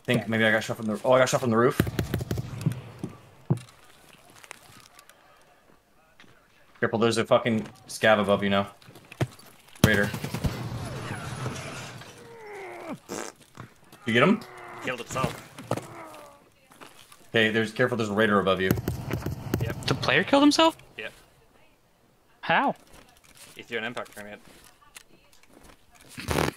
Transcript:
think maybe I got shot from the. Oh, I got shot from the roof. Careful, there's a fucking scav above you now. Raider. You get him? Killed itself. Okay, careful, there's a raider above you. Yep. The player killed himself? Yep. How? If you're an impact grenade.